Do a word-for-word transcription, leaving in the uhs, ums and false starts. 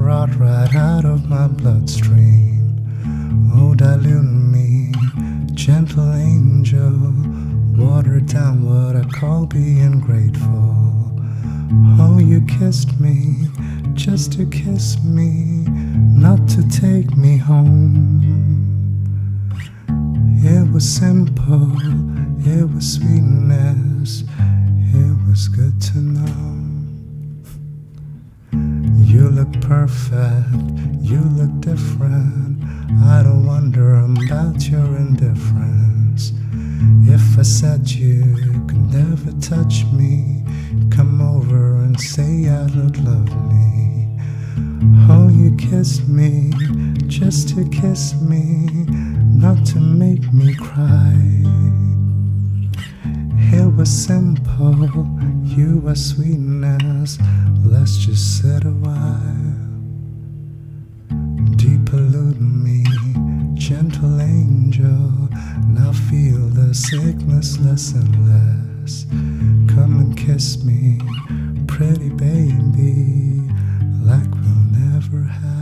rot right out of my bloodstream. Oh, dilute me, gentle angel, water down what I call being grateful. Oh, you kissed me, just to kiss me, not to take me home. It was simple, it was sweetness, it was good to know. You look perfect, you look different, I don't wonder about your indifference. If I said you could never touch me, come over and say I look lovely. Oh, you kissed me, just to kiss me, not to make me cry. It was simple, you were sweetness, let's just sit a while. Deep pollute me, gentle angel, now feel the sickness less and less. Come and kiss me, pretty baby, like we'll never have.